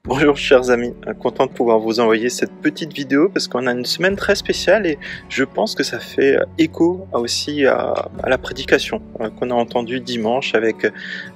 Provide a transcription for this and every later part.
Bonjour chers amis, content de pouvoir vous envoyer cette petite vidéo parce qu'on a une semaine très spéciale et je pense que ça fait écho aussi à la prédication qu'on a entendue dimanche avec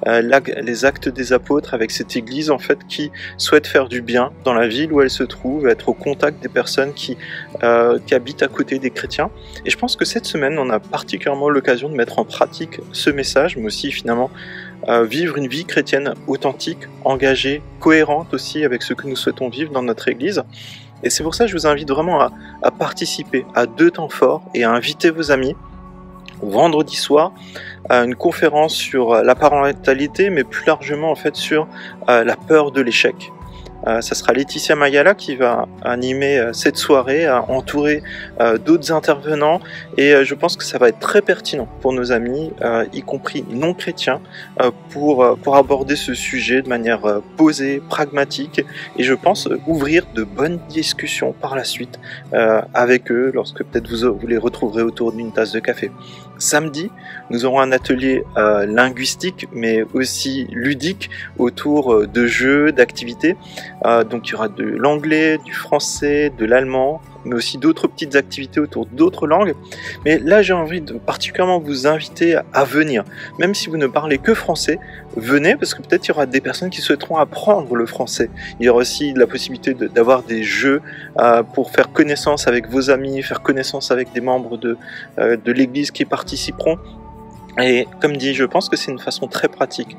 les actes des apôtres, avec cette église en fait qui souhaite faire du bien dans la ville où elle se trouve, être au contact des personnes qui habitent à côté des chrétiens. Et je pense que cette semaine on a particulièrement l'occasion de mettre en pratique ce message, mais aussi finalement vivre une vie chrétienne authentique, engagée, cohérente aussi avec ce que nous souhaitons vivre dans notre Église. Et c'est pour ça que je vous invite vraiment à participer à 2 temps forts et à inviter vos amis vendredi soir à une conférence sur la parentalité, mais plus largement en fait sur la peur de l'échec. Ça sera Laetitia Mayala qui va animer cette soirée, entourée d'autres intervenants, et je pense que ça va être très pertinent pour nos amis, y compris non chrétiens, pour aborder ce sujet de manière posée, pragmatique, et je pense ouvrir de bonnes discussions par la suite avec eux, lorsque peut-être vous les retrouverez autour d'une tasse de café. Samedi, nous aurons un atelier linguistique, mais aussi ludique, autour de jeux, d'activités. Donc il y aura de l'anglais, du français, de l'allemand, mais aussi d'autres petites activités autour d'autres langues. Mais là, j'ai envie de particulièrement vous inviter à venir. Même si vous ne parlez que français, venez, parce que peut-être il y aura des personnes qui souhaiteront apprendre le français. Il y aura aussi la possibilité d'avoir des jeux pour faire connaissance avec vos amis, faire connaissance avec des membres de l'église qui participeront. Et comme dit, je pense que c'est une façon très pratique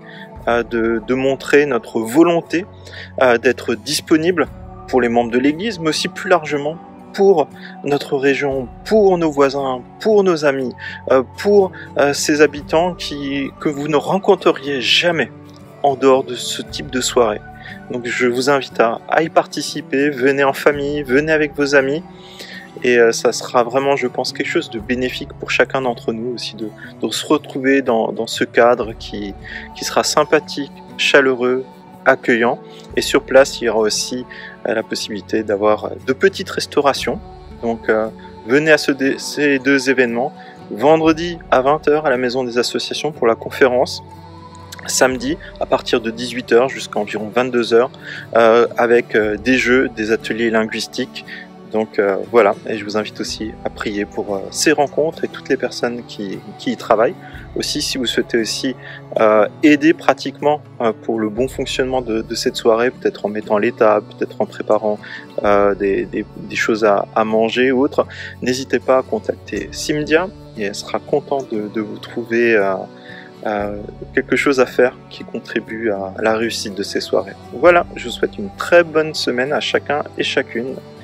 de montrer notre volonté d'être disponible pour les membres de l'Église, mais aussi plus largement pour notre région, pour nos voisins, pour nos amis, pour ces habitants que vous ne rencontreriez jamais en dehors de ce type de soirée. Donc je vous invite à y participer, venez en famille, venez avec vos amis. Et ça sera vraiment, je pense, quelque chose de bénéfique pour chacun d'entre nous aussi, de se retrouver dans ce cadre qui sera sympathique, chaleureux, accueillant. Et sur place, il y aura aussi la possibilité d'avoir de petites restaurations. Donc venez à ces 2 événements. Vendredi à 20h à la Maison des Associations pour la conférence. Samedi à partir de 18h jusqu'à environ 22h avec des jeux, des ateliers linguistiques. Donc voilà, et je vous invite aussi à prier pour ces rencontres et toutes les personnes qui y travaillent. Aussi, si vous souhaitez aussi aider pratiquement pour le bon fonctionnement de cette soirée, peut-être en mettant les tables, peut-être en préparant des choses à manger ou autre, n'hésitez pas à contacter Simdia et elle sera contente de vous trouver quelque chose à faire qui contribue à la réussite de ces soirées. Voilà, je vous souhaite une très bonne semaine à chacun et chacune.